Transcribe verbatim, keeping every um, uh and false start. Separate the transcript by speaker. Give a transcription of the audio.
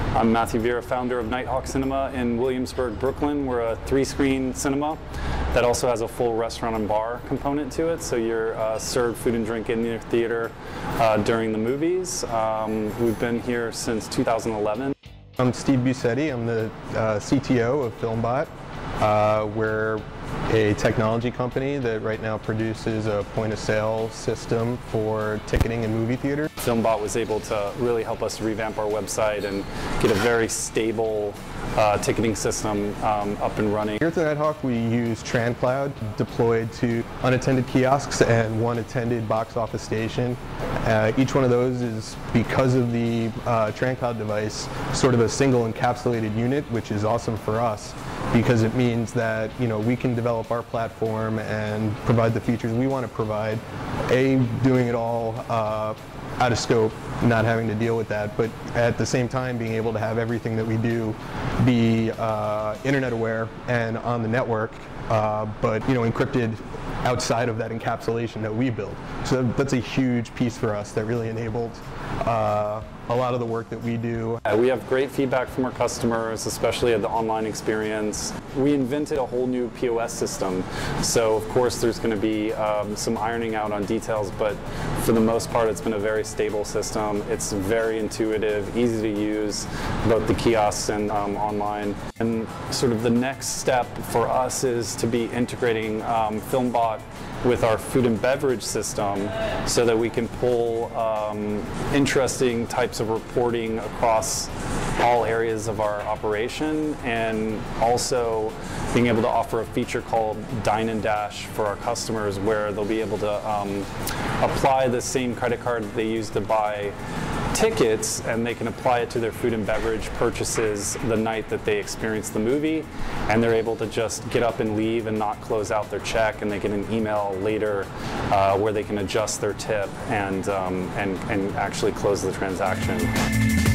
Speaker 1: I'm Matthew Vera, founder of Nighthawk Cinema in Williamsburg, Brooklyn. We're a three-screen cinema that also has a full restaurant and bar component to it, so you're uh, served food and drink in your theater uh, during the movies. Um, we've been here since two thousand eleven.
Speaker 2: I'm Steve Busetti. I'm the uh, C T O of FilmBot. Uh, we're a technology company that right now produces a point-of-sale system for ticketing in movie theaters.
Speaker 1: FilmBot was able to really help us revamp our website and get a very stable uh, ticketing system um, up and running.
Speaker 2: Here at the Nighthawk, we use TranCloud deployed to unattended kiosks and one attended box office station. Uh, each one of those is, because of the uh, TranCloud device, sort of a single encapsulated unit, which is awesome for us because it means that, you know, we can develop our platform and provide the features we want to provide. A, doing it all uh, out of scope, not having to deal with that, but at the same time being able to have everything that we do be uh, internet aware and on the network, uh, but you know, encrypted outside of that encapsulation that we build. So that's a huge piece for us that really enabled uh, a lot of the work that we do.
Speaker 1: Uh, we have great feedback from our customers, especially at the online experience. We invented a whole new P O S system, so of course there's going to be um, some ironing out on details, but for the most part it's been a very stable system. It's very intuitive, easy to use, both the kiosks and um, online. And sort of the next step for us is to be integrating um, FilmBot with our food and beverage system so that we can pull um, interesting types of reporting across all areas of our operation, and also being able to offer a feature called Dine and Dash for our customers, where they'll be able to um, apply the same credit card that they use to buy tickets, and they can apply it to their food and beverage purchases the night that they experience the movie, and they're able to just get up and leave and not close out their check, and they get an email later uh, where they can adjust their tip and, um, and, and actually close the transaction.